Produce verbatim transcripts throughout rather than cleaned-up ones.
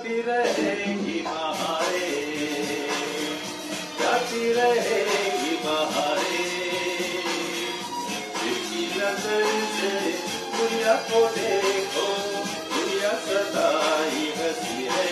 जाती रहेगी बहारे, जाती रहेगी बहारे, इसकी नजर से दुनिया को देखो, दुनिया सदा ही हंसी है।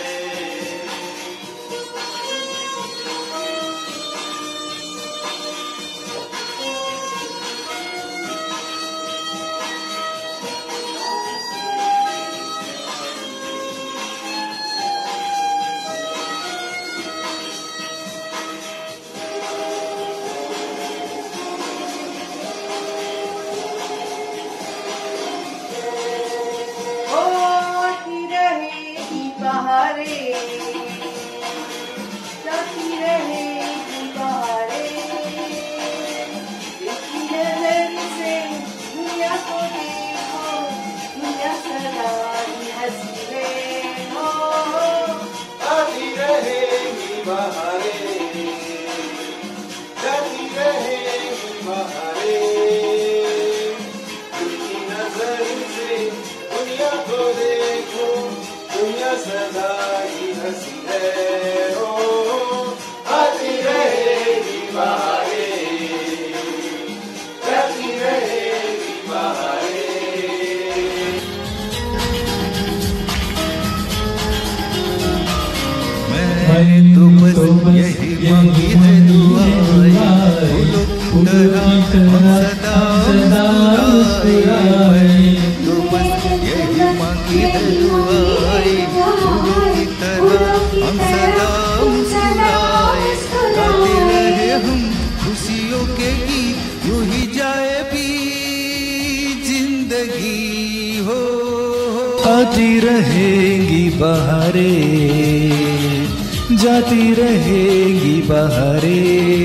बहारे, जाती रहेगी बहारे, इसकी नजर से दुनिया को देखो, दुनिया सदा ही हंसी है। हो जाती रहेगी बहारे, जाती रहेगी बहारे, इसकी नजर से दुनिया को देखो, दुनिया सदा ही हंसी है। ओ आती रहेगी बहारे, जाती रहेगी बहारे। मैंने तो बस यही मांगी है दुआ, फूलों की तरह सदा मुस्कुराए। तो बस यही मांगी है दुआ, हम सदा मुस्कुराए, गाते रहे हम खुशियों के गीत, यूं ही जाए भी जिंदगी हो। आती रहेंगी बहारे, जाती रहेंगी बहारे,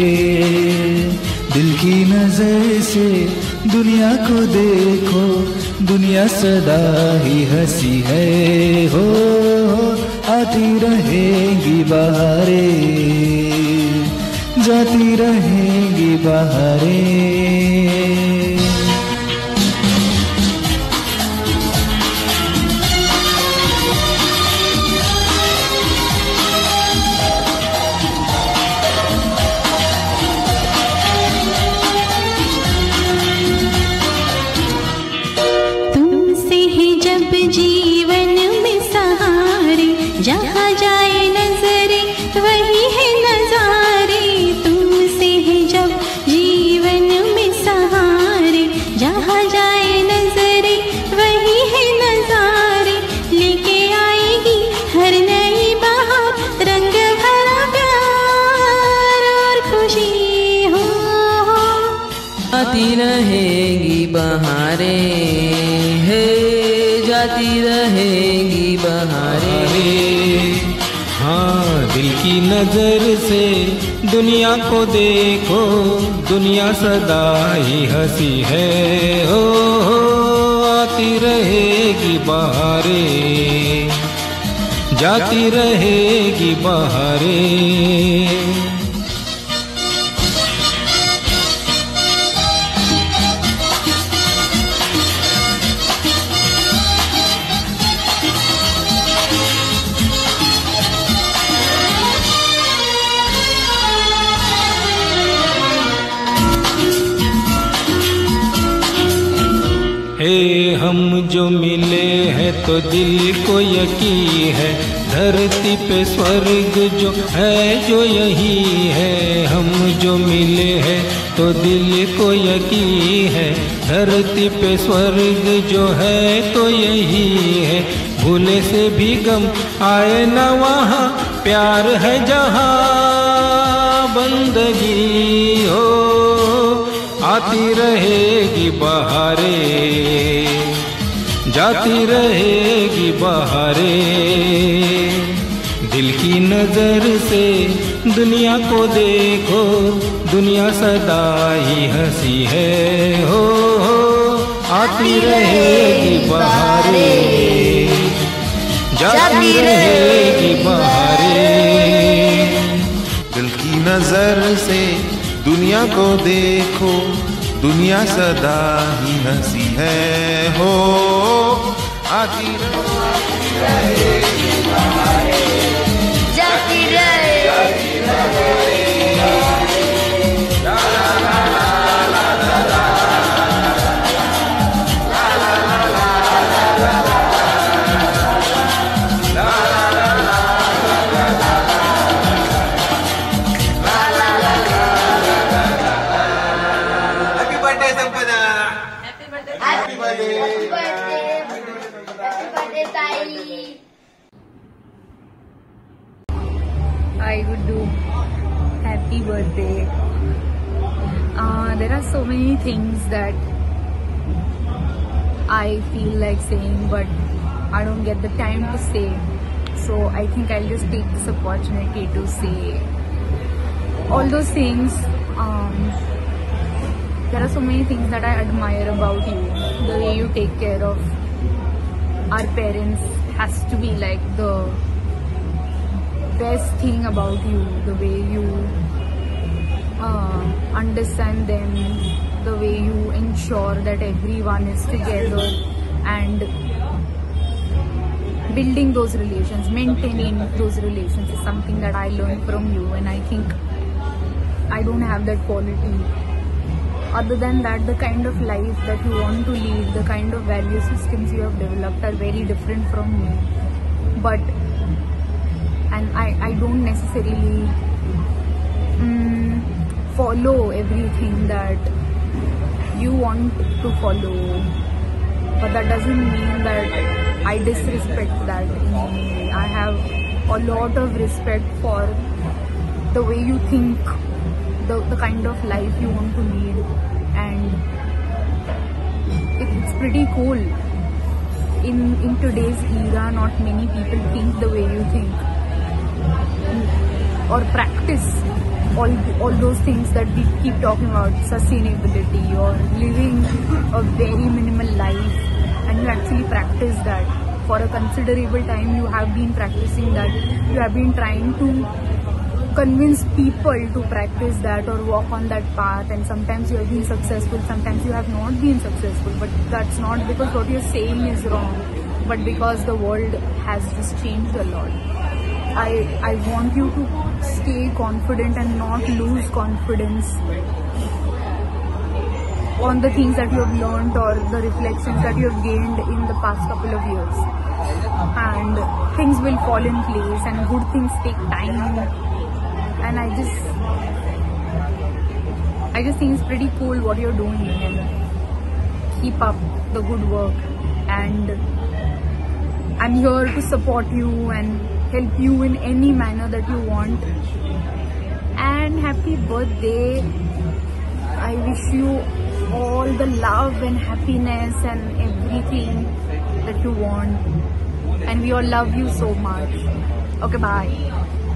दिल की नजर से दुनिया को देखो, दुनिया सदा ही हंसी है। हो आती रहेंगी बहारे, जाती रहेंगी बहारे। जीवन में सहारे, जहाँ जाए नजरे वही है नजारे। तुमसे है जब जीवन में सहारे, जहाँ जाए नजरे वही है नजारे। लेके आएगी हर नई बहार, रंग भरा प्यार और खुशी हो। आती रहेगी बहारे, है जाती रहेगी बहारे। हाँ दिल की नजर से दुनिया को देखो, दुनिया सदा ही हंसी है। हो, हो आती रहेगी बहारे, जाती रहेगी बहारे। हे हम जो मिले हैं तो दिल को यकीन है, धरती पे स्वर्ग जो है जो यही है। हम जो मिले हैं तो दिल को यकीन है, धरती पे स्वर्ग जो है तो यही है। भूले से भी गम आए न वहाँ, प्यार है जहाँ बंदगी हो। आती रहेगी बहारे, जाती रहेगी बहारे। दिल की नजर से दुनिया को देखो, दुनिया सदा ही हंसी है। हो, हो आती रहेगी बहारे, जाती रहेगी बहारे। दिल की नजर से दुनिया को देखो, दुनिया सदा ही हंसी है। हो आती रहेगी बहारे। birthday, Sai. I would do happy birthday. Uh, there are so many things that I feel like saying, but I don't get the time to say. So I think I'll just take this opportunity to say all those things. Um, there are so many things that I admire about you. The way you take care of our parents has to be like the best thing about you. The way you uh, understand them, the way you ensure that everyone is together, and building those relations, maintaining those relations is something that I learned from you, and I think I don't have that quality. Other than that, the kind of life that you want to lead, the kind of value systems you have developed are very different from me. But, and I, I don't necessarily um, follow everything that you want to follow, but that doesn't mean that I disrespect that in any way. I have a lot of respect for the way you think, the, the kind of life you want to lead, and it, it's pretty cool. In, in today's era, not many people think the way you think or practice all, all those things that we keep talking about, sustainability or living a very minimal life, and you actually practice that. For a considerable time you have been practicing that. You have been trying to convince people to practice that or walk on that path, and sometimes you have been successful, sometimes you have not been successful, but that's not because what you're saying is wrong, but because the world has just changed a lot. I, I want you to stay confident and not lose confidence on the things that you have learned or the reflections that you have gained in the past couple of years. And things will fall in place, and good things take time. And I just, I just think it's pretty cool what you're doing, and keep up the good work. And I'm here to support you and help you in any manner that you want. And happy birthday. I wish you all the love and happiness and everything that you want. And we all love you so much. Okay, bye.